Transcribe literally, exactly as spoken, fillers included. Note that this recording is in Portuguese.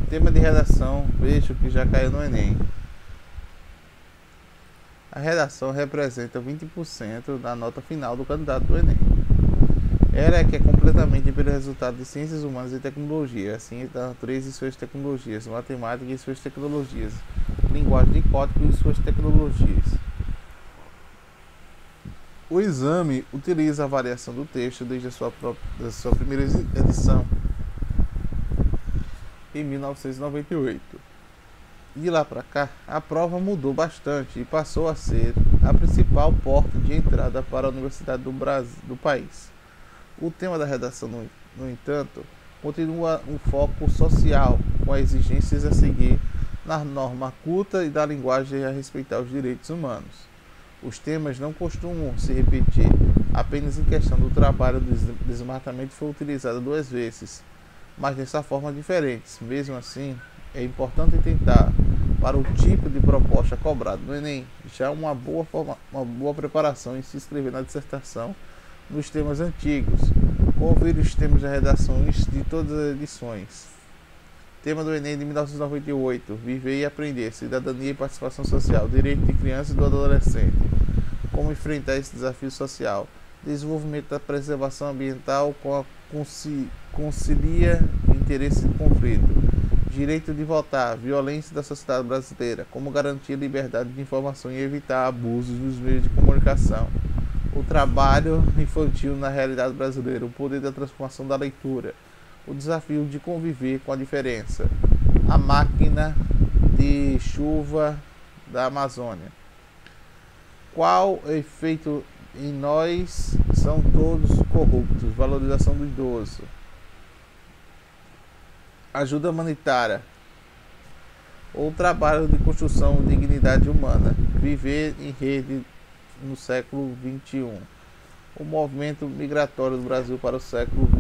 Tema de redação, vejo que já caiu no Enem. A redação representa vinte por cento da nota final do candidato do Enem. Ela é que é completamente pelo resultado de ciências humanas e tecnologia, ciência da natureza e suas tecnologias, matemática e suas tecnologias, linguagem de código e suas tecnologias. O exame utiliza a variação do texto desde a sua, própria, da sua primeira edição, em mil novecentos e noventa e oito. De lá para cá, a prova mudou bastante e passou a ser a principal porta de entrada para a Universidade do Brasil, do país. O tema da redação, no, no entanto, continua um foco social, com as exigências a seguir na norma culta e da linguagem a respeitar os direitos humanos. Os temas não costumam se repetir, apenas em questão do trabalho do desmatamento foi utilizado duas vezes, mas dessa forma diferentes. Mesmo assim, é importante tentar, para o tipo de proposta cobrada no Enem, já uma boa, forma, uma boa preparação em se inscrever na dissertação nos temas antigos. Conferir os temas de redações de todas as edições. Tema do Enem de mil novecentos e noventa e oito: Viver e Aprender, Cidadania e Participação Social, Direito de Criança e do Adolescente. Como enfrentar esse desafio social. Desenvolvimento da preservação ambiental com a concilia interesse de conflito. Direito de votar, violência da sociedade brasileira, como garantir a liberdade de informação e evitar abusos nos meios de comunicação. O trabalho infantil na realidade brasileira, o poder da transformação da leitura, o desafio de conviver com a diferença, a máquina de chuva da Amazônia. Qual o efeito em nós? São todos corruptos, valorização do idoso. Ajuda humanitária, ou trabalho de construção de dignidade humana, viver em rede no século vinte e um, o movimento migratório do Brasil para o século